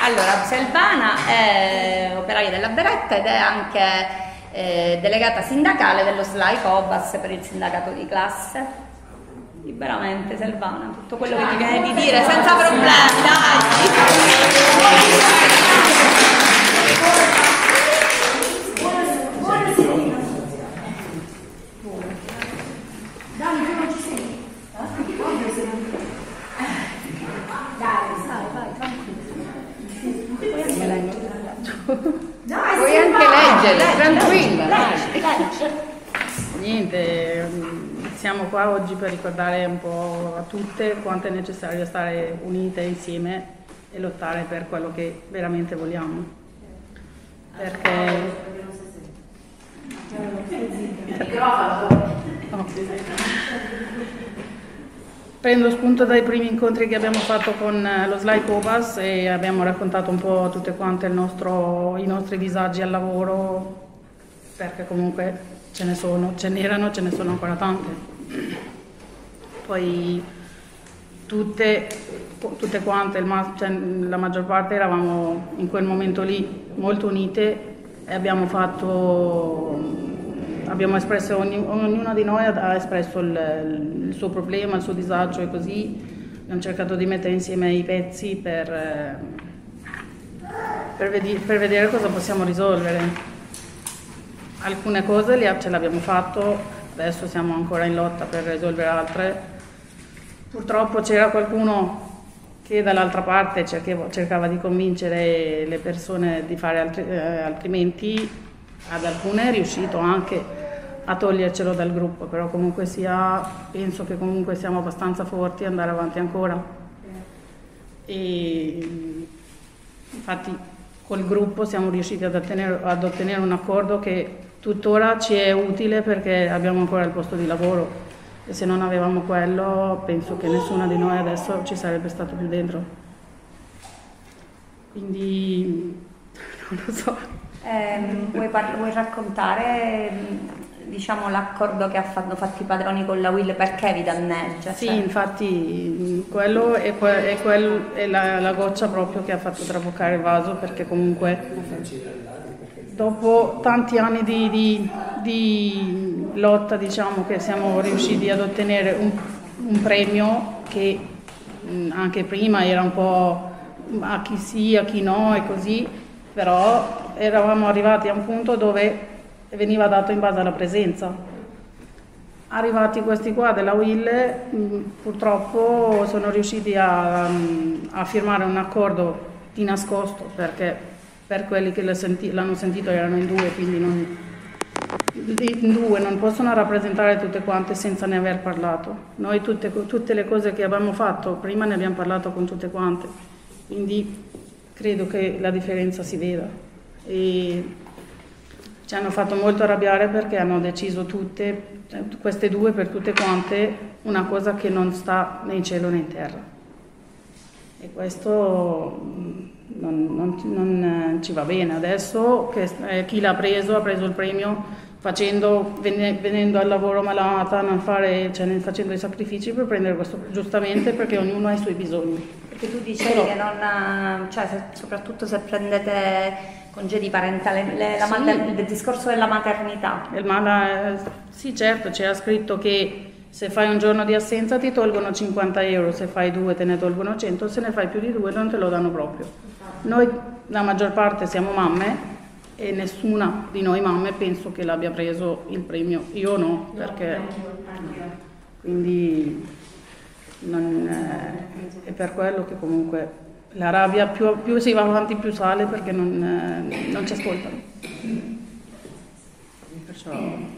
Allora, Selvana è operaia della Beretta ed è anche delegata sindacale dello SLAI Cobas per il sindacato di classe. Liberamente, Selvana, tutto quello che ti viene di dire senza problemi, Puoi anche leggere, tranquilla. Niente, siamo qua oggi per ricordare un po' a tutte quanto è necessario stare unite insieme e lottare per quello che veramente vogliamo. Perché... Prendo spunto dai primi incontri che abbiamo fatto con lo SLAI Cobas e abbiamo raccontato un po' tutte quante i nostri disagi al lavoro, perché comunque ce n'erano, ce ne sono ancora tante. Poi tutte quante, cioè, la maggior parte eravamo in quel momento lì molto unite e abbiamo espresso, ognuno di noi ha espresso il suo problema, il suo disagio e così abbiamo cercato di mettere insieme i pezzi per vedere cosa possiamo risolvere. Alcune cose ce l'abbiamo fatto, adesso siamo ancora in lotta per risolvere altre. Purtroppo c'era qualcuno che dall'altra parte cercava di convincere le persone di fare altrimenti. Ad alcune è riuscito anche a togliercelo dal gruppo, però comunque penso che comunque siamo abbastanza forti ad andare avanti ancora. E infatti col gruppo siamo riusciti ad ottenere un accordo che tuttora ci è utile perché abbiamo ancora il posto di lavoro e se non avevamo quello penso che nessuna di noi adesso ci sarebbe stato più dentro. Quindi non lo so. Vuoi raccontare diciamo l'accordo che hanno fatto i padroni con la Will, perché vi danneggia? Sì, infatti quello è la goccia proprio che ha fatto traboccare il vaso, perché comunque dopo tanti anni di lotta, diciamo che siamo riusciti ad ottenere un premio che anche prima era un po' a chi sì, a chi no e così, però eravamo arrivati a un punto dove veniva dato in base alla presenza. Arrivati questi qua della Will, purtroppo sono riusciti a firmare un accordo di nascosto, perché per quelli che l'hanno sentito erano in due, quindi non possono rappresentare tutte quante senza ne aver parlato. Noi tutte le cose che abbiamo fatto prima ne abbiamo parlato con tutte quante, quindi credo che la differenza si veda. E ci hanno fatto molto arrabbiare perché hanno deciso queste due per tutte quante una cosa che non sta né in cielo né in terra, e questo non ci va bene. Adesso che chi l'ha preso ha preso il premio venendo al lavoro malata, facendo i sacrifici per prendere questo, giustamente, perché ognuno ha i suoi bisogni. Perché tu dicevi che soprattutto se prendete congedi parentali, il discorso della maternità. Sì, certo, c'era scritto che se fai un giorno di assenza ti tolgono 50 euro, se fai 2 te ne tolgono 100, se ne fai più di 2 non te lo danno proprio. Noi, la maggior parte, siamo mamme e nessuna di noi mamme penso che l'abbia preso il premio. Io no, perché... Quindi è per quello che comunque la rabbia più si va avanti più sale, perché non ci ascoltano. Perciò...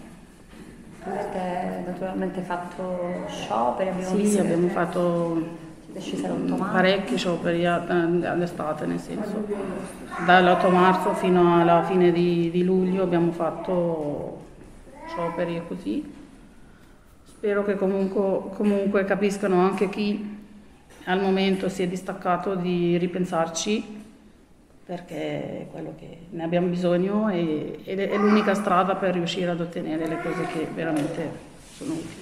Avete naturalmente fatto scioperi? Abbiamo fatto parecchi scioperi all'estate, nel senso dall'8 marzo fino alla fine di luglio abbiamo fatto scioperi e così. Spero che comunque capiscano anche chi al momento si è distaccato di ripensarci, perché è quello che ne abbiamo bisogno ed è l'unica strada per riuscire ad ottenere le cose che veramente sono utili.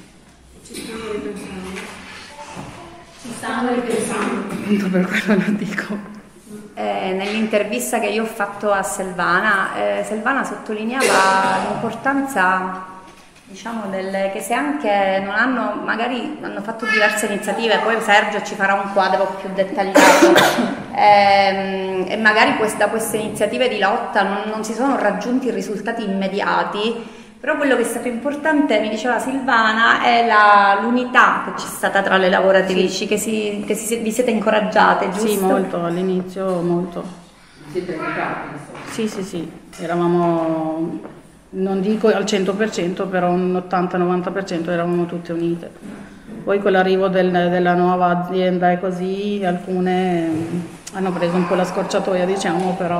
Ci stanno ripensando. Appunto per quello lo dico. nell'intervista che io ho fatto a Selvana, Selvana sottolineava l'importanza, diciamo, che se anche non hanno, magari hanno fatto diverse iniziative, poi Sergio ci farà un quadro più dettagliato, e magari da queste iniziative di lotta non si sono raggiunti risultati immediati, però quello che è stato importante, mi diceva Silvana, è l'unità che c'è stata tra le lavoratrici, sì. Vi siete incoraggiate, giusto? Sì, molto, all'inizio molto. Siete aiutati? Sì, eravamo, non dico al 100%, però un 80-90% eravamo tutte unite. Poi con l'arrivo della nuova azienda e così, alcune hanno preso un po' la scorciatoia, diciamo, però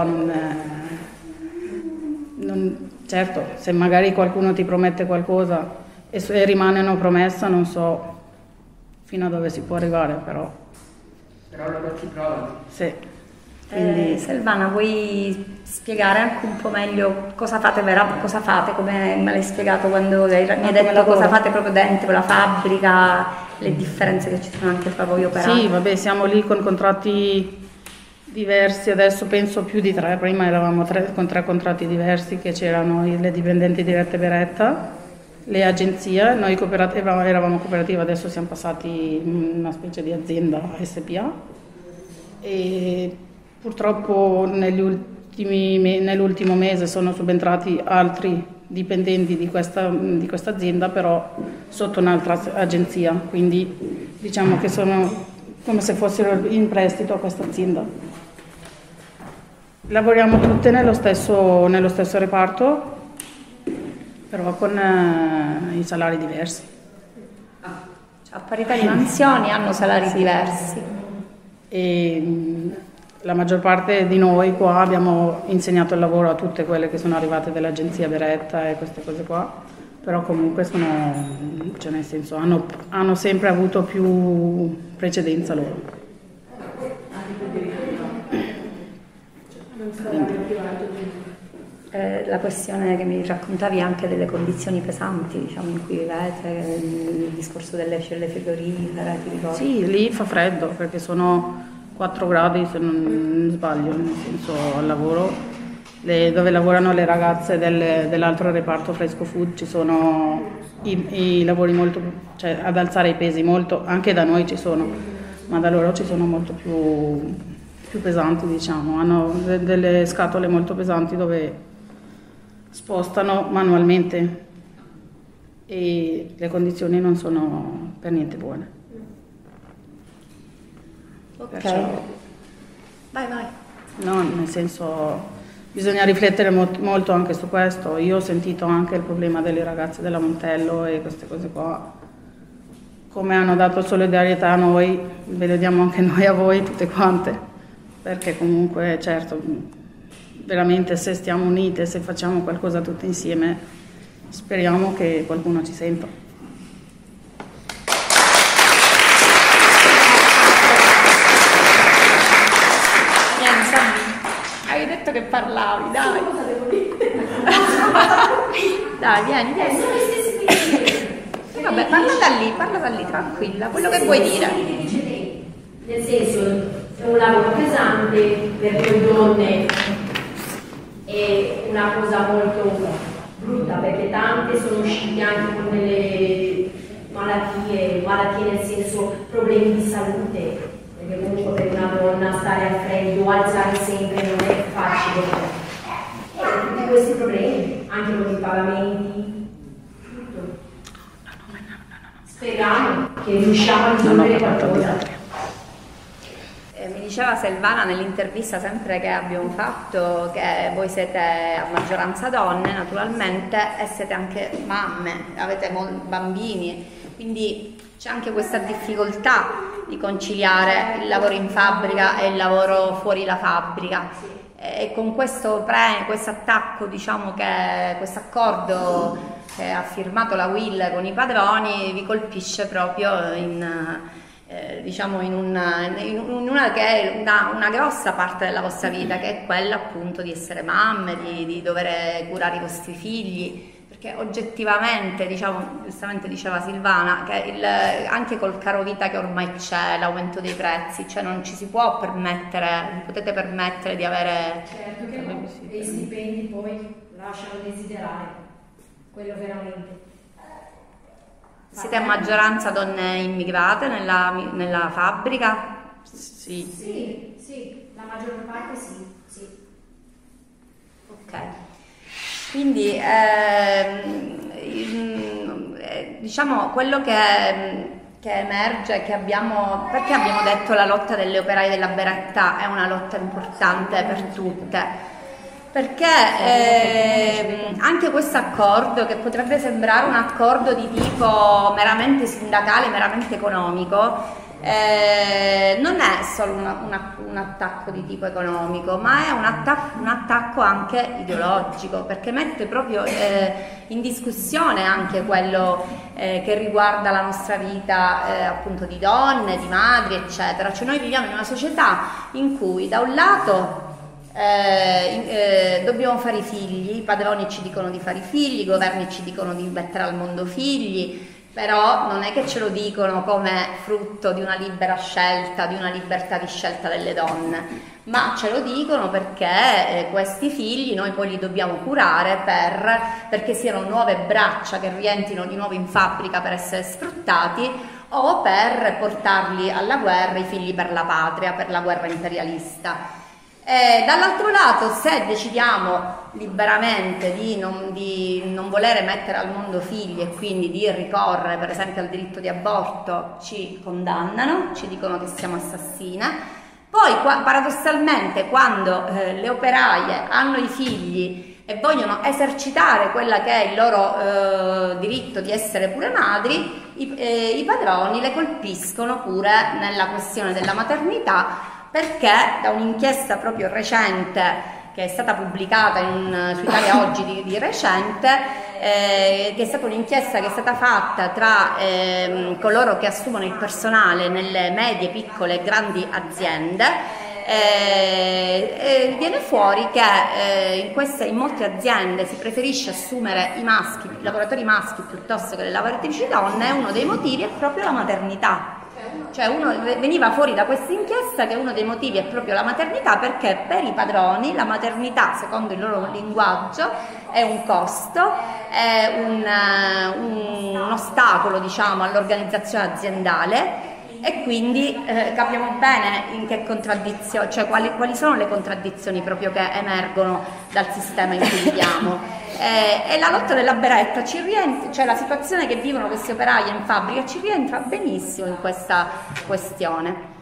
certo, se magari qualcuno ti promette qualcosa e rimane una promessa, non so fino a dove si può arrivare, però loro ci provano. sì. Quindi... Selvana, vuoi spiegare anche un po' meglio cosa fate, come me l'hai spiegato quando mi hai detto cosa fate proprio dentro la fabbrica, le differenze che ci sono anche fra voi operai? Sì, vabbè, siamo lì con contratti diversi, adesso penso più di 3, prima eravamo con 3 contratti diversi, che c'erano le dipendenti dirette Beretta, le agenzie, noi eravamo cooperativa, adesso siamo passati in una specie di azienda SPA e purtroppo nell'ultimo mese sono subentrati altri dipendenti di questa azienda, però sotto un'altra agenzia, quindi diciamo che sono come se fossero in prestito a questa azienda. Lavoriamo tutte nello stesso reparto, però con i salari diversi. Cioè, a parità di mansioni hanno salari diversi. E la maggior parte di noi qua abbiamo insegnato il lavoro a tutte quelle che sono arrivate dall'agenzia Beretta e queste cose qua, però comunque cioè nel senso, hanno sempre avuto più precedenza loro. La questione che mi raccontavi anche delle condizioni pesanti, diciamo, in cui vivete, il discorso delle celle frigorifere, ti ricordi? Sì, lì fa freddo perché sono 4 gradi se non sbaglio, nel senso al lavoro, dove lavorano le ragazze dell'altro reparto fresco food, ci sono i lavori molto, cioè ad alzare i pesi molto, anche da noi ci sono, ma da loro ci sono molto più pesanti, diciamo, hanno delle scatole molto pesanti dove spostano manualmente e le condizioni non sono per niente buone. Ok. Perciò, Vai. no, nel senso, bisogna riflettere molto anche su questo. Io ho sentito anche il problema delle ragazze della Montello e queste cose qua. Come hanno dato solidarietà a noi, ve le diamo anche noi a voi, tutte quante. Perché comunque, certo, veramente se stiamo unite, se facciamo qualcosa tutte insieme, speriamo che qualcuno ci senta. Vieni, Sabri, hai detto che parlavi, dai. Dai, vieni. Vabbè, parla da lì, tranquilla, quello che vuoi dire. Nel senso, è un lavoro pesante per noi donne, è una cosa molto brutta perché tante sono uscite anche con delle malattie nel senso problemi di salute, perché comunque per una donna stare al freddo, alzare sempre non è facile. E tutti questi problemi, anche con i pagamenti, tutto. Speriamo che riusciamo a risolvere qualcosa. Mi diceva Selvana nell'intervista sempre che abbiamo fatto che voi siete a maggioranza donne naturalmente e siete anche mamme, avete bambini, quindi c'è anche questa difficoltà di conciliare il lavoro in fabbrica e il lavoro fuori la fabbrica e con questo attacco, diciamo, questo accordo che ha firmato la Will con i padroni vi colpisce proprio diciamo in una che è una grossa parte della vostra vita, che è quella appunto di essere mamme, di dover curare i vostri figli, perché oggettivamente, diciamo, giustamente diceva Silvana, che anche col caro vita che ormai c'è, l'aumento dei prezzi, cioè non ci si può permettere, non potete permettere di avere... Certo che no, e i stipendi poi lasciano desiderare, quello veramente. Siete a maggioranza donne immigrate nella fabbrica? Sì. Sì, la maggior parte sì. Ok. Quindi diciamo quello che emerge, perché abbiamo detto la lotta delle operaie della Beretta è una lotta importante per tutte, perché anche questo accordo, che potrebbe sembrare un accordo di tipo meramente sindacale, meramente economico, non è solo un attacco di tipo economico, ma è un attacco anche ideologico, perché mette proprio in discussione anche quello che riguarda la nostra vita appunto di donne, di madri, eccetera. Cioè noi viviamo in una società in cui da un lato dobbiamo fare i figli, i padroni ci dicono di fare i figli, i governi ci dicono di mettere al mondo figli, però non è che ce lo dicono come frutto di una libera scelta, di una libertà di scelta delle donne, ma ce lo dicono perché questi figli noi poi li dobbiamo curare perché siano nuove braccia che rientrino di nuovo in fabbrica per essere sfruttati, o per portarli alla guerra, i figli per la patria, per la guerra imperialista. Dall'altro lato, se decidiamo liberamente di non volere mettere al mondo figli e quindi di ricorrere per esempio al diritto di aborto, ci condannano, ci dicono che siamo assassine. Poi paradossalmente quando le operaie hanno i figli e vogliono esercitare quella che è il loro diritto di essere pure madri, i padroni le colpiscono pure nella questione della maternità, perché da un'inchiesta proprio recente che è stata pubblicata su Italia Oggi di recente, che è stata un'inchiesta che è stata fatta tra coloro che assumono il personale nelle medie, piccole e grandi aziende, viene fuori che in molte aziende si preferisce assumere i lavoratori maschi piuttosto che le lavoratrici donne, e uno dei motivi è proprio la maternità. Cioè veniva fuori da questa inchiesta che uno dei motivi è proprio la maternità, perché per i padroni la maternità, secondo il loro linguaggio, è un costo, è un ostacolo, diciamo, all'organizzazione aziendale, e quindi capiamo bene in che contraddizione, cioè quali sono le contraddizioni proprio che emergono dal sistema in cui viviamo. E la lotta della Beretta ci rientra, cioè la situazione che vivono questi operai in fabbrica ci rientra benissimo in questa questione.